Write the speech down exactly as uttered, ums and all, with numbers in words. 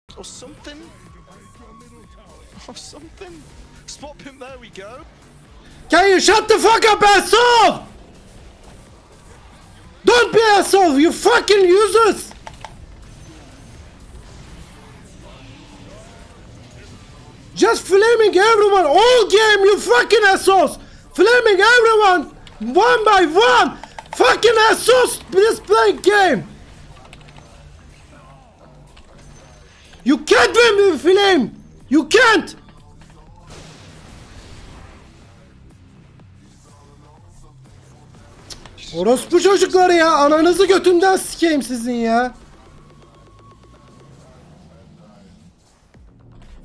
Or something. Or something. Swap him, there we go. Can you shut the fuck up, asshole? Don't be asshole, you fucking users! Just flaming everyone all game, you fucking assholes! Flaming everyone one by one! Fucking assholes! Please play game! You can't win with flame! You can't! Orospu çocukları ya, ananızı götünden sikeyim sizin ya.